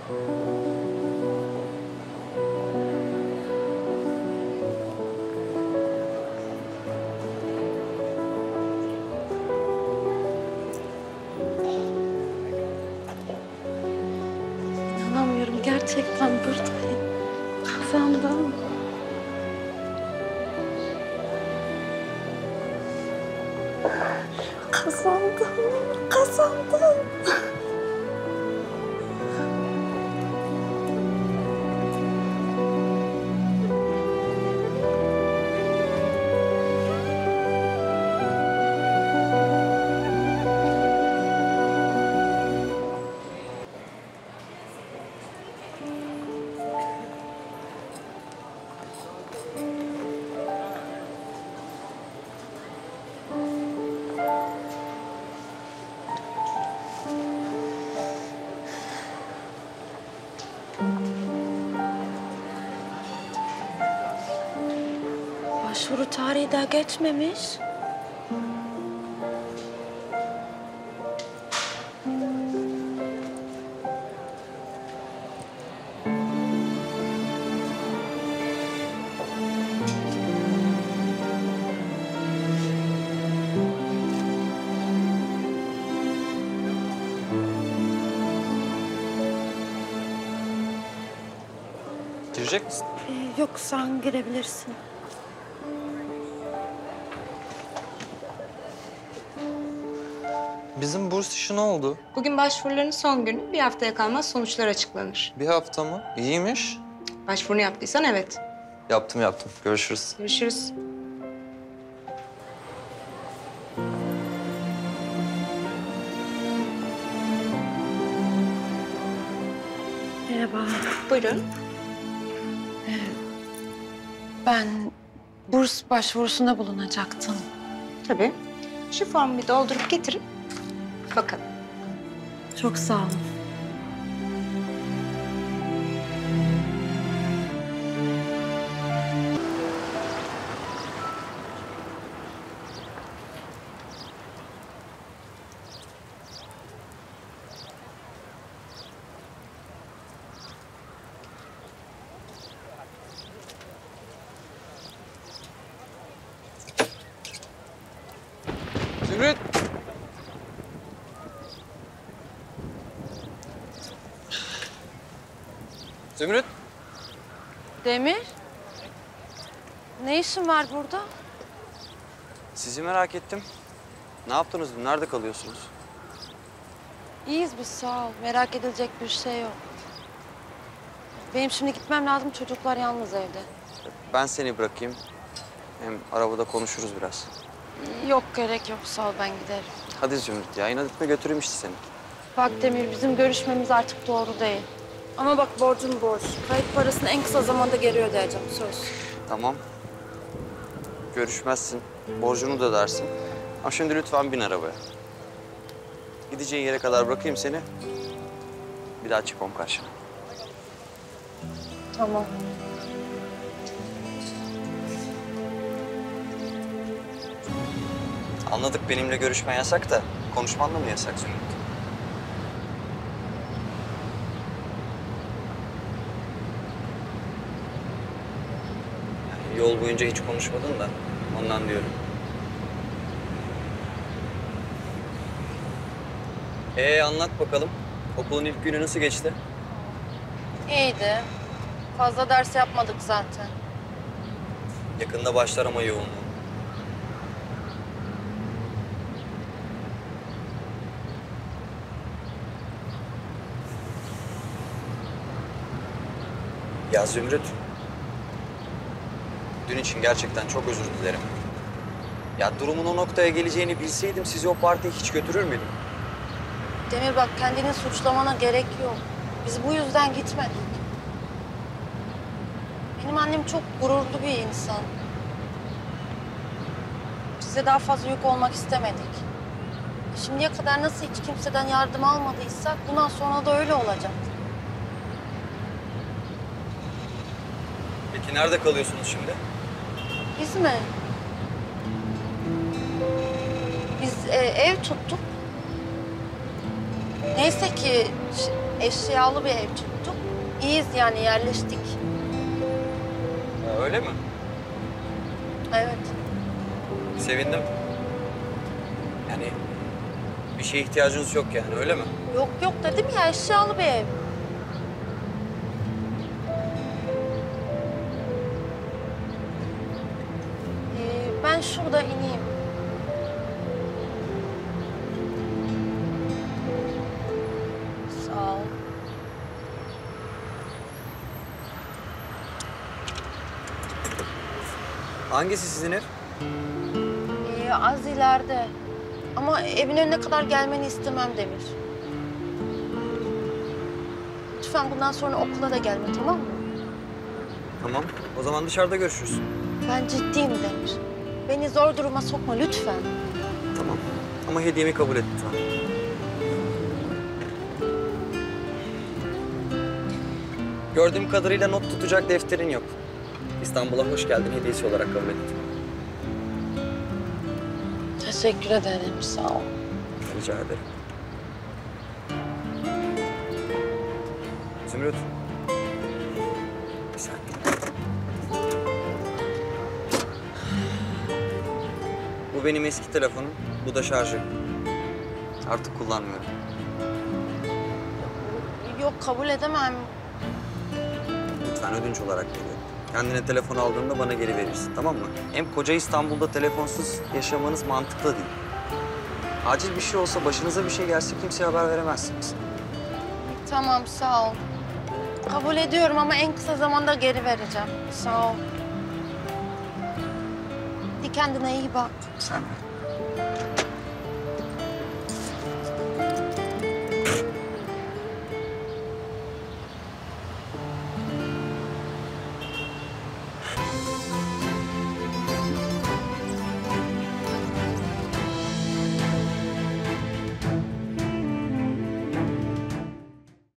İnanamıyorum, gerçekten buradayım. Kazandım. Kazandım, kazandım. Başvuru tarihi daha geçmemiş. Girecek misin? Yok, sen girebilirsin. Bizim burs işi ne oldu? Bugün başvuruların son günü. Bir haftaya kalmaz sonuçlar açıklanır. Bir hafta mı? İyiymiş. Başvurunu yaptıysan evet. Yaptım. Görüşürüz. Görüşürüz. Merhaba. Buyurun. Ben burs başvurusunda bulunacaktım. Tabii. Şu formu bir doldurup getirin. Bakalım. Çok sağ olun. Zümrüt! Zümrüt! Demir, ne işin var burada? Sizi merak ettim. Ne yaptınız dün? Nerede kalıyorsunuz? İyiyiz biz, sağ ol. Merak edilecek bir şey yok. Benim şimdi gitmem lazım, çocuklar yalnız evde. Ben seni bırakayım. Hem arabada konuşuruz biraz. Yok, gerek yok, sağ ol, ben giderim. Hadi Zümrüt ya, inat etme götüreyim işte seni. Bak Demir, bizim görüşmemiz artık doğru değil. Ama bak, borcum borç. Kayıt parasını en kısa zamanda geri ödeyeceğim, söz. Tamam. Görüşmezsin. Borcunu da ödersin. Ama şimdi lütfen bin arabaya. Gideceğin yere kadar bırakayım seni. Bir daha çıkmam karşına. Tamam. Anladık benimle görüşmen yasak da konuşman da mı yasak Zümrüt? Yani yol boyunca hiç konuşmadın da ondan diyorum. Anlat bakalım. Okulun ilk günü nasıl geçti? İyiydi. Fazla ders yapmadık zaten. Yakında başlar ama yoğunluğu. Ya Zümrüt, dün için gerçekten çok özür dilerim. Ya durumun o noktaya geleceğini bilseydim sizi o partiye hiç götürür müydüm? Demir bak, kendini suçlamana gerek yok. Biz bu yüzden gitmedik. Benim annem çok gururlu bir insan. Size daha fazla yük olmak istemedik. Şimdiye kadar nasıl hiç kimseden yardım almadıysak bundan sonra da öyle olacak. Peki nerede kalıyorsunuz şimdi? Biz mi? Biz ev tuttuk. Neyse ki eşyalı bir ev tuttuk. İyiyiz yani yerleştik. Öyle mi? Evet. Sevindim. Yani bir şeye ihtiyacınız yok yani öyle mi? Yok yok dedim ya eşyalı bir ev. Ben şurada ineyim. Sağ ol. Hangisi sizin ev? Az ileride. Ama evin önüne kadar gelmeni istemem Demir. Lütfen bundan sonra okula da gelme, tamam mı? Tamam. O zaman dışarıda görüşürüz. Ben ciddiyim Demir. Beni zor duruma sokma lütfen. Tamam. Ama hediyemi kabul et lütfen. Gördüğüm kadarıyla not tutacak defterin yok. İstanbul'a hoş geldin hediyesi olarak kabul ettim. Teşekkür ederim, sağ ol. Rica ederim. Zümrüt. Bir saniye. Bu benim eski telefonum. Bu da şarjı. Artık kullanmıyorum. Yok, kabul edemem. Lütfen ödünç olarak veriyorum. Kendine telefon aldığında bana geri verirsin, tamam mı? Hem koca İstanbul'da telefonsuz yaşamanız mantıklı değil. Acil bir şey olsa, başınıza bir şey gelse kimseye haber veremezsiniz. Tamam, sağ ol. Kabul ediyorum ama en kısa zamanda geri vereceğim. Sağ ol. Hadi kendine iyi bak. Sen de.